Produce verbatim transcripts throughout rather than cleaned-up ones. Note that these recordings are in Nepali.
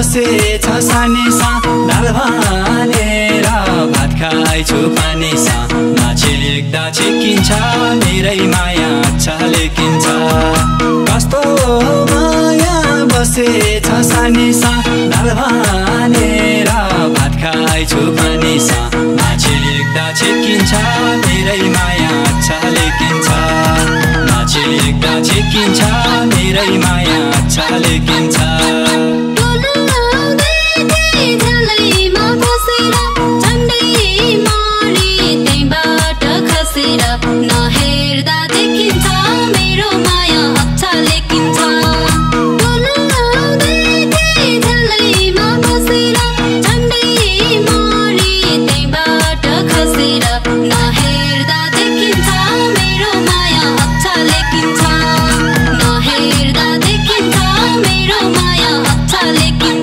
बसेछ सानीसा दाल भनेर भात खाइछु पानीसा नाचिक्दा छिकिन्छ मेरै माया छलेकिन्छ कस्तो माया बसेछ सानीसा दाल भनेर भात खाइछु पानीसा नाचिक्दा छिकिन्छ मेरै माया छलेकिन्छ नाचिक्दा छिकिन्छ मेरै माया छलेकिन्छ नहेर्दा देखिन्छ मेरो माया अच्छा लेकिन्छ झलैमा बसेर झन्डै मरी त्यहीबाट खसेर नहेर्दा देखिन्छ मेरो माया अच्छा लेकिन्छ नहेर्दा देखिन्छ मेरो माया अच्छा लेकिन्छ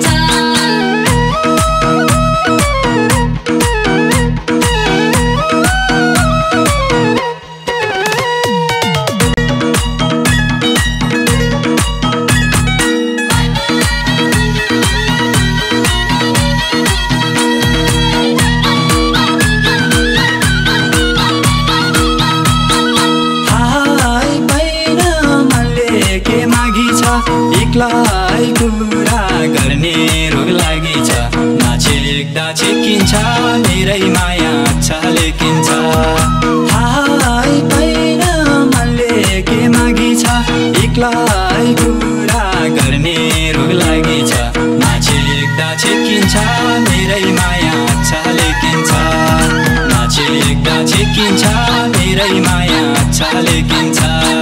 एक्लै कुरा गर्ने रोग लागि छ नाचिक्दा छिकिन्छ मेरै माया छलेकिन्छ हाय पाइन मनले के मागी छ एक्लै कुरा गर्ने रोग लागि छ नाचिक्दा छिकिन्छ मेरै माया छलेकिन्छ नाचिक्दा छिकिन्छ मेरै माया छलेकिन्छ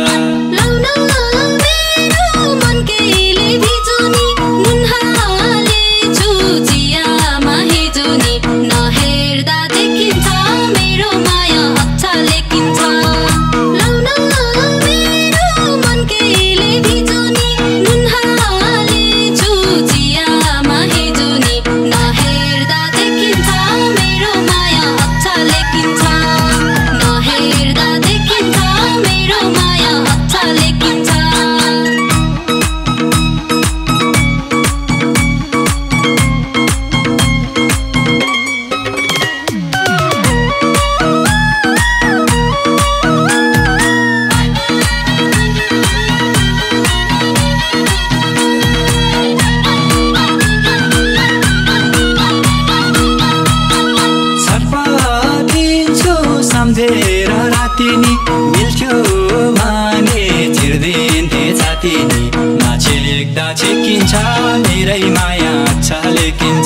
सम्झेर रातिनी मिल्थ्यो भने चिर्दिन्थे छातिनी नाचिक्दा छिकिन्छ मेरै माया छलेकिन्छ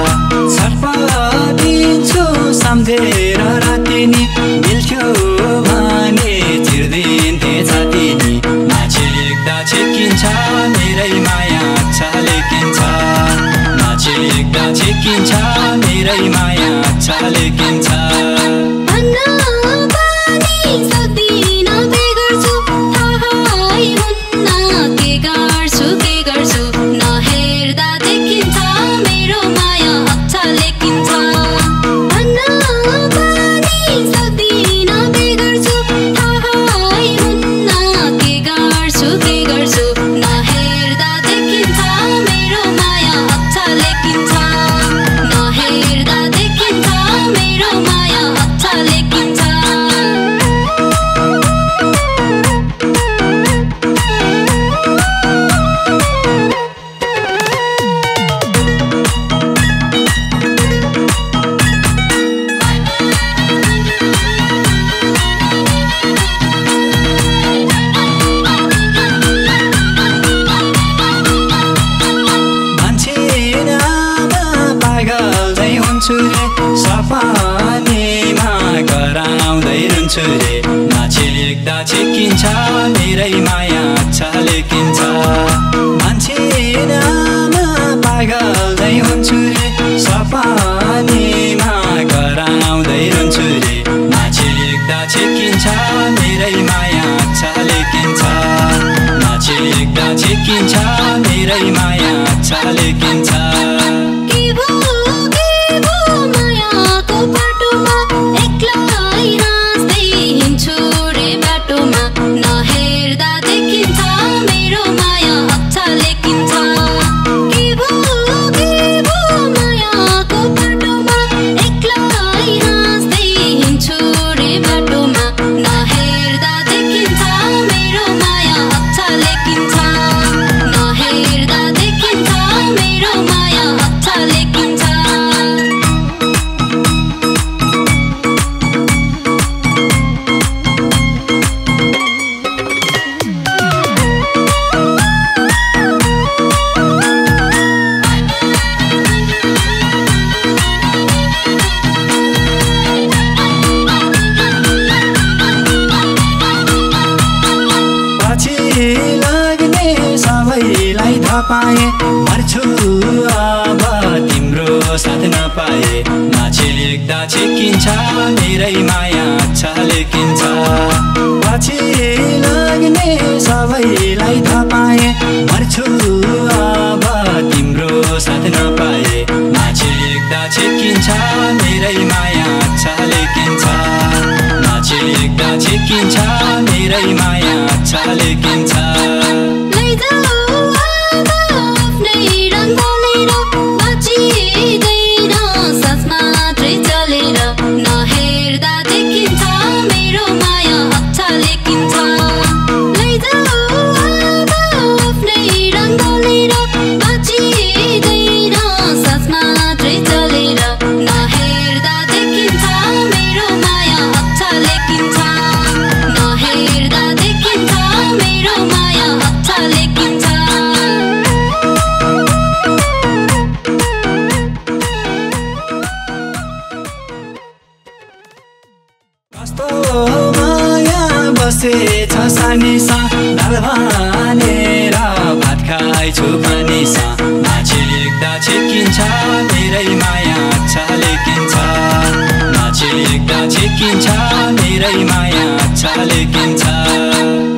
छटपटिन्छु सम्झेर रातिनी मिल्थ्यो भने चिर्दिन्थे छातिनी नाचिक्दा छिकिन्छ मेरै माया छलेकिन्छ नाचिक्दा छिकिन्छ मेरै माया छलेकिन्छ सपनीमा कराउँदै रुन्छु रे नाचिक्दा छिकिन्छ मेरै माया छलेकिन्छ मान्छे नामा पागल हुन्छु रे सपनीमा कराउँदै रुन्छु रे नाचिक्दा छिकिन्छ मेरै माया छलेकिन्छ नाचिक्दा छिकिन्छ मेरै माया छलेकिन्छ नहेर्दा देखिन्छ मेरो माया अच्छा लेकिन्छ के भो थाहा पाए मर्छु अब तिम्रो साथ नपाए नाचेक्दा छेकिन्छ मेरै माया अच्छा लेकिन्छ पछि लाग्ने सबैलाई थाहा पाए मर्छु अब तिम्रो साथ नपाए नाचेक्दा छेकिन्छ मेरै माया अच्छा लेकिन्छ नाचेक्दा छेकिन्छ मेरै माया अच्छा लेकिन्छ बसेछ सानिसा दाल भनेर भात खाइछु पानीसा नाचेक्दा छेकिन्छ मेरै माया अच्छा लेकिन्छ नाचेक्दा छेकिन्छ मेरै माया अच्छा लेकिन्छ